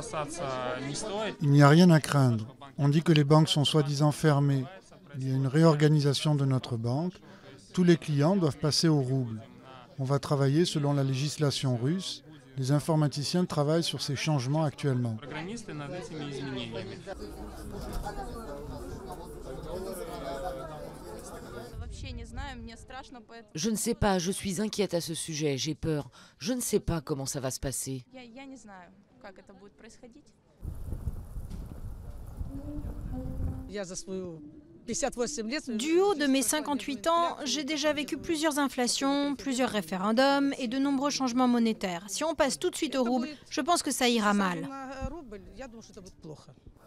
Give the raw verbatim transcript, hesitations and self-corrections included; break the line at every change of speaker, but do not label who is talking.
Il n'y a rien à craindre. On dit que les banques sont soi-disant fermées. Il y a une réorganisation de notre banque. Tous les clients doivent passer au rouble. On va travailler selon la législation russe. Les informaticiens travaillent sur ces changements actuellement.
Je ne sais pas, je suis inquiète à ce sujet, j'ai peur. Je ne sais pas comment ça va se passer.
Du haut de mes cinquante-huit ans, j'ai déjà vécu plusieurs inflations, plusieurs référendums et de nombreux changements monétaires. Si on passe tout de suite au rouble, je pense que ça ira mal.